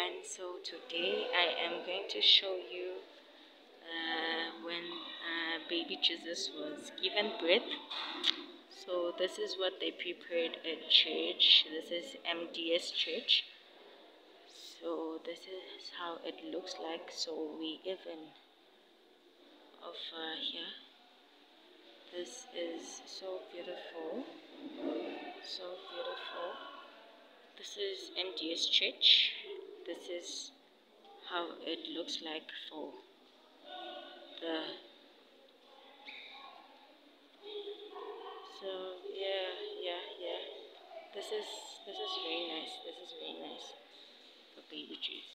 everyone. So today I am going to show you when baby Jesus was given birth. So this is what they prepared at church. This is MDS Church. So this is how it looks like. So we even over here. This is so beautiful. So beautiful. This is MDS Church. This is how it looks like for the this is very nice. This is very nice for baby juice.